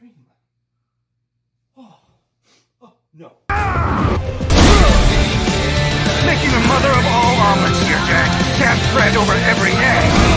dream. Oh, no. Making a mother of all omelets here, Jack. Can't spread over every egg.